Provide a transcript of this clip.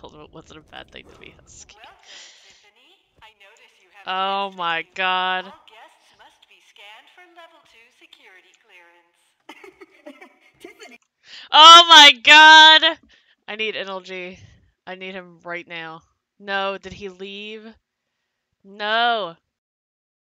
told him it wasn't a bad thing to be husky. Welcome, Tiffany. I notice you have Oh my god. All guests must be scanned for level 2 security clearance. Tiffany. Oh my god! I need NLG. I need him right now. No, did he leave? No.